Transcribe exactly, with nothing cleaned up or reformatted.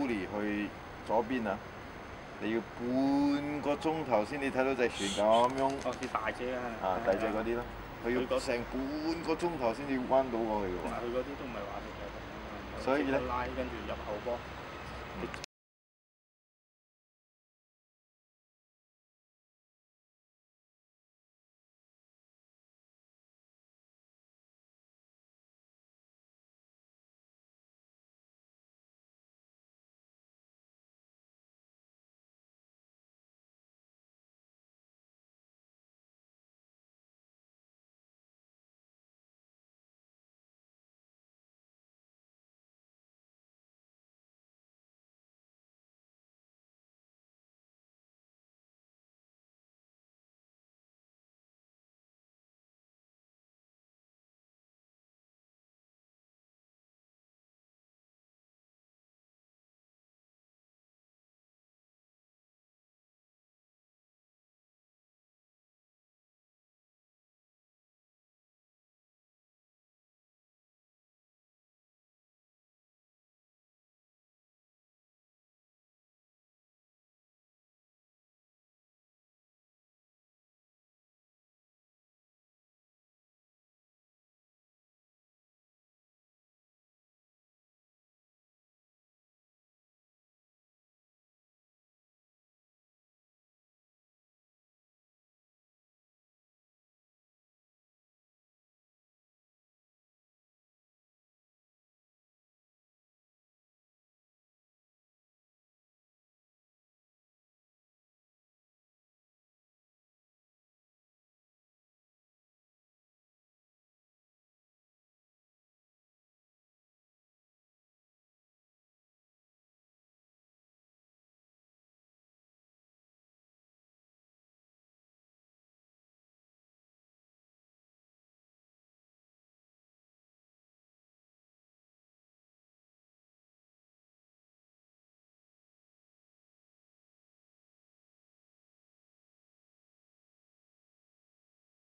Suli 去左邊啊，你要半個鐘頭先至睇到隻船咁樣。 哦，啲大隻啊！ 啊，大隻嗰啲咯，佢要成半個鐘頭先至彎到過去嘅喎。 佢嗰啲都唔係話食嘅， 所以咧， 拉跟住入後波。